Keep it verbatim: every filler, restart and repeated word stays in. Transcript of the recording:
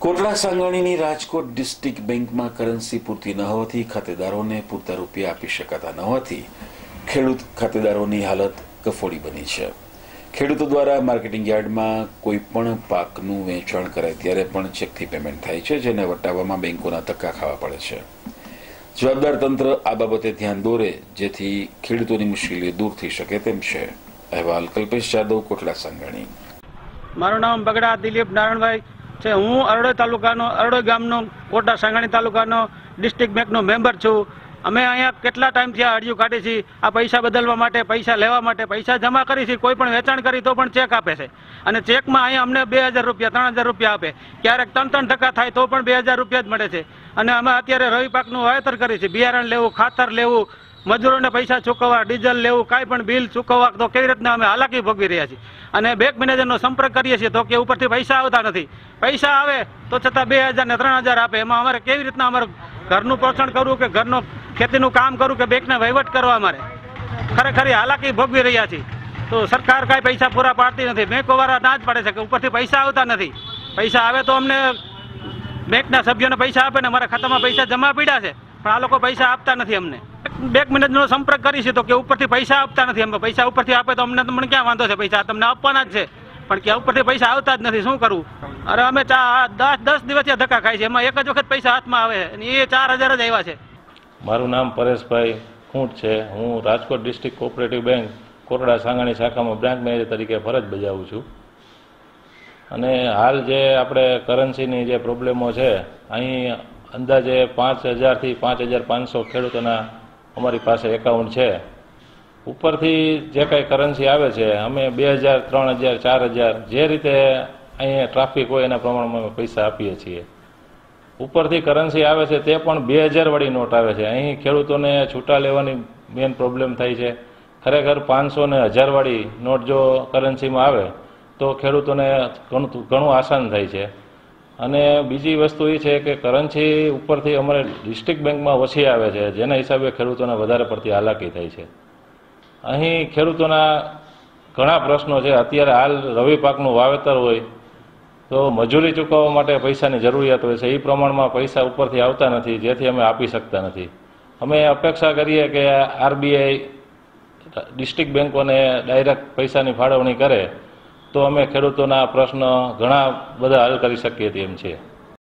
કોટડા સાંગાણીની રાજકોટ ડિસ્ટ્રિક્ટ બેંકમાં કરન્સી પૂરતી ન હોવાથી ખાતેદારોને પૂરતા રૂપિયા આપી શકાતા ન હોવાથી ખેડૂત ખાતેદારોની હાલત કફોડી બની છે। ખેડૂતો દ્વારા માર્કેટિંગ યાર્ડમાં કોઈ પણ પાકનું વેચાણ કરાય ત્યારે પણ ચેકથી પેમેન્ટ થાય છે, જેને વટાવવામાં બેંકોના ધક્કા ખાવા પડે છે। જવાબદાર તંત્ર આ બાબતે ધ્યાન દોરે જેથી ખેડૂતોની મુશ્કેલીઓ દૂર થઈ શકે તેમ છે। અહેવાલ કલ્પેશ જાદવ, કોટડા સાંગાણી। મારું નામ બગડા દિલીપ નારાયણભાઈ છે। હું અરડોઈ તાલુકાનો અરડોઈ ગામનો કોટડા સાંગાણી તાલુકાનો ડિસ્ટ્રિક્ટ બેંકનો મેમ્બર છું। અમે અહીંયા કેટલા ટાઈમથી આ અરજીઓ કાઢી છીએ, આ પૈસા બદલવા માટે, પૈસા લેવા માટે, પૈસા જમા કરી છે, કોઈ પણ વેચાણ કરી તો પણ ચેક આપે છે અને ચેકમાં અહીંયા અમને બે હજાર રૂપિયા ત્રણ હજાર રૂપિયા આપે, ક્યારેક ત્રણ ત્રણ ટકા થાય તો પણ બે હજાર રૂપિયા જ મળે છે। અને અમે અત્યારે રવિ પાકનું વાવેતર કરી છે, બિયારણ લેવું, ખાતર લેવું, મજૂરોને પૈસા ચૂકવવા, ડીઝલ લેવું, કાંઈ પણ બિલ ચૂકવવા, તો કેવી રીતના અમે હાલાકી ભોગવી રહ્યા છીએ। અને બેંક મેનેજરનો સંપર્ક કરીએ છીએ તો કે ઉપરથી પૈસા આવતા નથી, પૈસા આવે તો છતાં બે હજાર ને ત્રણ હજાર આપે। એમાં અમારે કેવી રીતના અમારે ઘરનું પોષણ કરવું કે ઘરનું ખેતીનું કામ કરવું કે બેંકને વહીવટ કરવા, અમારે ખરેખર હાલાકી ભોગવી રહ્યા છીએ। તો સરકાર કાંઈ પૈસા પૂરા પાડતી નથી, બેંકોવાળા ના જ પાડે છે કે ઉપરથી પૈસા આવતા નથી। પૈસા આવે તો અમને બેંકના સભ્યોને પૈસા આપે ને અમારા ખાતામાં પૈસા જમા પડ્યા છે, પણ આ લોકો પૈસા આપતા નથી અમને। બેંક મેનેજરનો સંપર્ક કરીશું તો કે ઉપરથી પૈસા આપતા નથી, અમે પૈસા ઉપરથી આપે તો અમને તમને ક્યાં વાંધો છે, પૈસા તમને આપવાના જ છે, પણ કે ઉપરથી પૈસા આવતા જ નથી, શું કરવું? અરે અમે દસ દસ દિવસથી ધક્કા ખાય છે, એમાં એક જ વખત પૈસા હાથમાં આવે અને એ ચાર હજાર જ આવ્યા છે। મારું નામ પરેશભાઈ ખૂંટ છે। હું Rajkot district cooperative bank Kotda Sangani શાખામાં બ્રાન્ચ મેનેજર તરીકે ફરજ બજાવું છું। અને હાલ જે આપણે કરન્સીની જે પ્રોબ્લેમો છે, અહીં અંદાજે પાંચ હજારથી પાંચ હજાર પાંચસો ખેડૂતોના અમારી પાસે એકાઉન્ટ છે। ઉપરથી જે કંઈ કરન્સી આવે છે અમે બે હજાર ત્રણ હજાર ચાર હજાર જે રીતે અહીંયા ટ્રાફિક હોય એના પ્રમાણમાં અમે પૈસા આપીએ છીએ। ઉપરથી કરન્સી આવે છે તે પણ બે હજાર વાળી નોટ આવે છે। અહીં ખેડૂતોને છૂટા લેવાની મેઇન પ્રોબ્લેમ થાય છે। ખરેખર પાંચસો ને હજાર વાળી નોટ જો કરન્સીમાં આવે તો ખેડૂતોને ઘણું ઘણું આસાન થાય છે। અને બીજી વસ્તુ એ છે કે કરન્સી ઉપરથી અમારે ડિસ્ટ્રિક્ટ બેંકમાં ઓછી આવે છે, જેના હિસાબે ખેડૂતોને વધારે પડતી હાલાકી થાય છે। અહીં ખેડૂતોના ઘણા પ્રશ્નો છે। અત્યારે હાલ રવિ પાકનું વાવેતર હોય તો મજૂરી ચૂકવવા માટે પૈસાની જરૂરિયાત હોય છે, એ પ્રમાણમાં પૈસા ઉપરથી આવતા નથી, જેથી અમે આપી શકતા નથી। અમે અપેક્ષા કરીએ કે આરબીઆઈ ડિસ્ટ્રિક્ટ બેંકોને ડાયરેક્ટ પૈસાની ફાળવણી કરે તો અમે ખેડૂતોના પ્રશ્ન ઘણા બધા હલ કરી શકીએ તેમ છે।